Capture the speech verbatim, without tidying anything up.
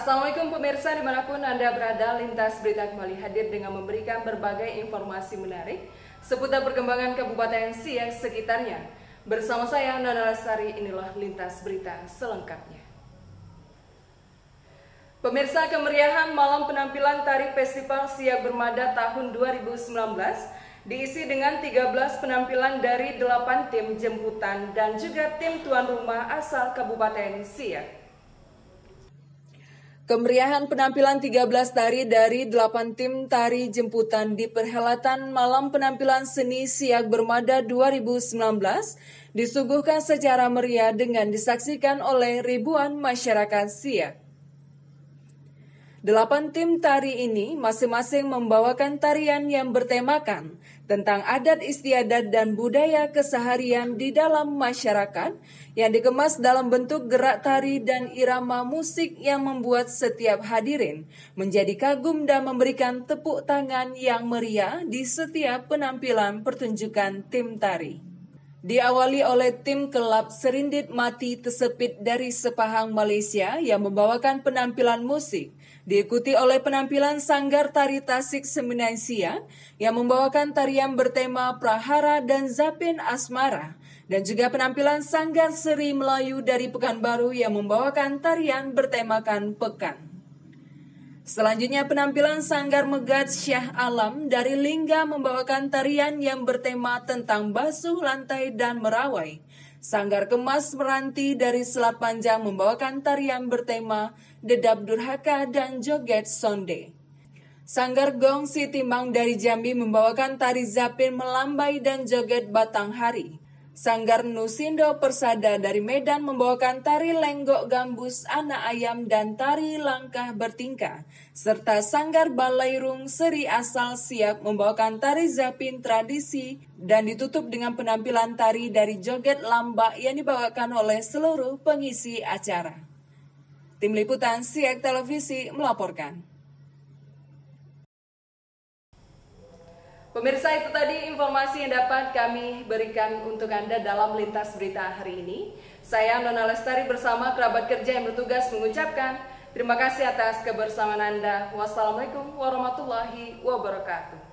Assalamualaikum pemirsa dimanapun Anda berada, Lintas Berita kembali hadir dengan memberikan berbagai informasi menarik seputar perkembangan Kabupaten Siak sekitarnya. Bersama saya Nona Lestari, inilah Lintas Berita selengkapnya. Pemirsa, kemeriahan malam penampilan tari Festival Siak Bermada tahun dua ribu sembilan belas diisi dengan tiga belas penampilan dari delapan tim jemputan dan juga tim tuan rumah asal Kabupaten Siak. Kemeriahan penampilan tiga belas tari dari delapan tim tari jemputan di perhelatan Malam Penampilan Seni Siak Bermada dua ribu sembilan belas disuguhkan secara meriah dengan disaksikan oleh ribuan masyarakat Siak. Delapan tim tari ini masing-masing membawakan tarian yang bertemakan tentang adat istiadat dan budaya keseharian di dalam masyarakat yang dikemas dalam bentuk gerak tari dan irama musik yang membuat setiap hadirin menjadi kagum dan memberikan tepuk tangan yang meriah di setiap penampilan pertunjukan tim tari. Diawali oleh tim kelab Serindit Mati Tesepit dari Sepahang, Malaysia yang membawakan penampilan musik, diikuti oleh penampilan Sanggar Tari Tasik Seminaisia yang membawakan tarian bertema Prahara dan Zapin Asmara, dan juga penampilan Sanggar Seri Melayu dari Pekanbaru yang membawakan tarian bertemakan Pekan. Selanjutnya penampilan Sanggar Megat Syah Alam dari Lingga membawakan tarian yang bertema tentang basuh lantai dan merawai. Sanggar Kemas Meranti dari Selat Panjang membawakan tarian bertema Dedap Durhaka dan Joget Sonde. Sanggar Gong Sitimang dari Jambi membawakan tari Zapin Melambai dan Joget Batang Hari. Sanggar Nusindo Persada dari Medan membawakan tari Lenggok Gambus Anak Ayam dan tari Langkah Bertingkah, serta Sanggar Balairung Seri Asal Siak membawakan tari Zapin tradisi dan ditutup dengan penampilan tari dari Joget Lambak yang dibawakan oleh seluruh pengisi acara. Tim Liputan Siak Televisi melaporkan. Pemirsa, itu tadi informasi yang dapat kami berikan untuk Anda dalam Lintas Berita hari ini. Saya Nona Lestari bersama kerabat kerja yang bertugas mengucapkan terima kasih atas kebersamaan Anda. Wassalamualaikum warahmatullahi wabarakatuh.